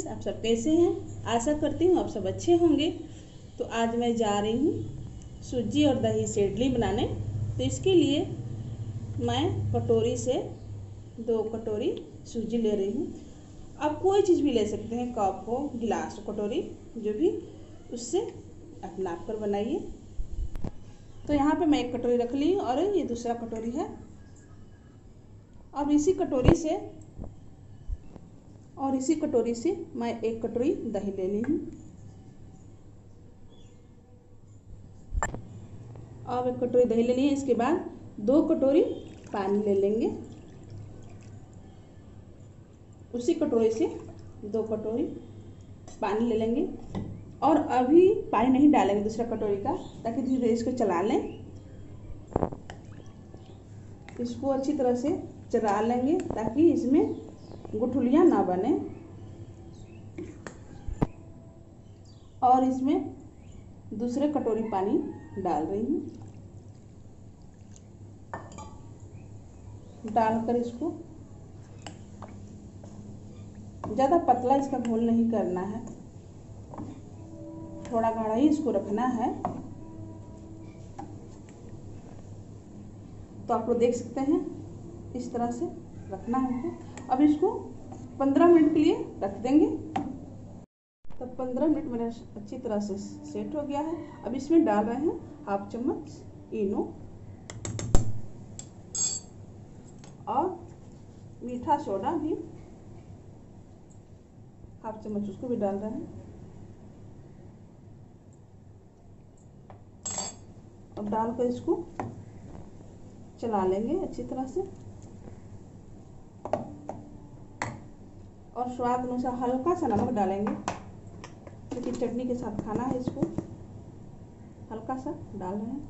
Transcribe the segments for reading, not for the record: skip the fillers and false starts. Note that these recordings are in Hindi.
फ्रेंड्स, आप सब कैसे हैं? आशा करती हूँ आप सब अच्छे होंगे। तो आज मैं जा रही हूँ सूजी और दही से इडली बनाने। तो इसके लिए मैं कटोरी से 2 कटोरी सूजी ले रही हूँ। आप कोई चीज़ भी ले सकते हैं, कप हो, गिलास हो, कटोरी, जो भी, उससे आप नाप कर बनाइए। तो यहाँ पे मैं 1 कटोरी रख ली और ये दूसरा कटोरी है। अब इसी कटोरी से मैं 1 कटोरी दही ले ली हूँ। अब 1 कटोरी दही ले ली है। इसके बाद 2 कटोरी पानी ले लेंगे। उसी कटोरी से 2 कटोरी पानी ले लेंगे और अभी पानी नहीं डालेंगे दूसरा कटोरी का, ताकि धीरे धीरे इसको चला लें। इसको अच्छी तरह से चला लेंगे ताकि इसमें गुठलियाँ ना बने। और इसमें दूसरे कटोरी पानी डाल रही हूँ। डालकर इसको ज़्यादा पतला इसका घोल नहीं करना है, थोड़ा गाढ़ा ही इसको रखना है। तो आप लोग देख सकते हैं, इस तरह से रखना है हमको। अब इसको 15 मिनट के लिए रख देंगे। तो 15 मिनट मेरा अच्छी तरह से सेट हो गया है। अब इसमें डाल रहे हैं 1/2 चम्मच इनो और मीठा सोडा भी 1/2 चम्मच उसको भी डाल रहे हैं। अब डालकर इसको चला लेंगे अच्छी तरह से। और स्वाद अनुसार हल्का सा नमक डालेंगे, क्योंकि चटनी के साथ खाना है। इसको हल्का सा डाल रहे हैं।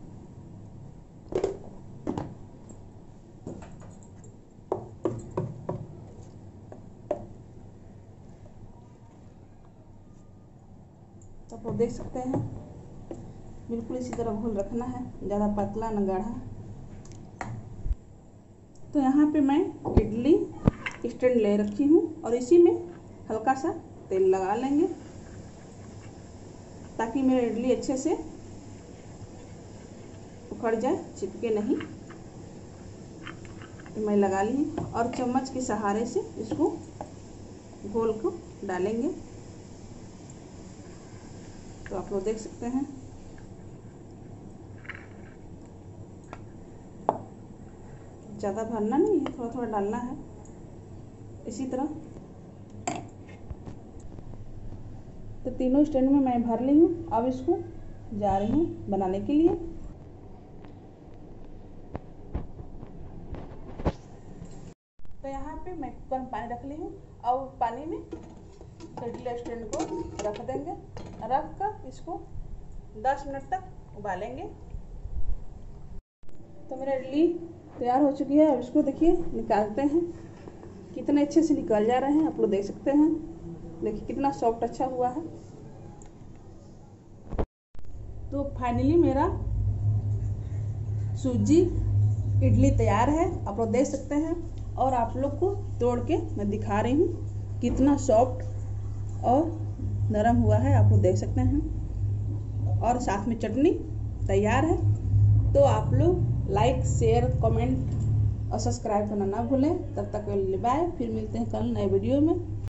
तो आप देख सकते हैं, बिल्कुल इसी तरह घोल रखना है, ज़्यादा पतला न गाढ़ा। तो यहाँ पे मैं इडली स्टैंड ले रखी हूँ और इसी में हल्का सा तेल लगा लेंगे, ताकि मेरी इडली अच्छे से उखड़ जाए, चिपके नहीं। मैं लगा ली और चम्मच के सहारे से इसको घोल को डालेंगे। तो आप लोग देख सकते हैं, ज़्यादा भरना नहीं है, थोड़ा थोड़ा डालना है इसी तरह। तो तीनों स्टैंड में मैं भर ली हूँ। अब इसको जा रही हूँ बनाने के लिए। तो यहाँ पे मैं कुकर में पानी रख ली हूँ और पानी में इडली स्टैंड को रख देंगे। रख कर इसको 10 मिनट तक उबालेंगे। तो मेरा इडली तैयार हो चुकी है। अब इसको देखिए, निकालते हैं। कितने अच्छे से निकल जा रहे हैं, आप लोग देख सकते हैं। देखिए कितना सॉफ्ट अच्छा हुआ है। तो फाइनली मेरा सूजी इडली तैयार है, आप लोग देख सकते हैं। और आप लोग को तोड़ के मैं दिखा रही हूँ कितना सॉफ्ट और नरम हुआ है, आप लोग देख सकते हैं। और साथ में चटनी तैयार है। तो आप लोग लाइक, शेयर, कमेंट और सब्सक्राइब करना ना भूलें। तब तक के लिए बाय। फिर मिलते हैं कल नए वीडियो में।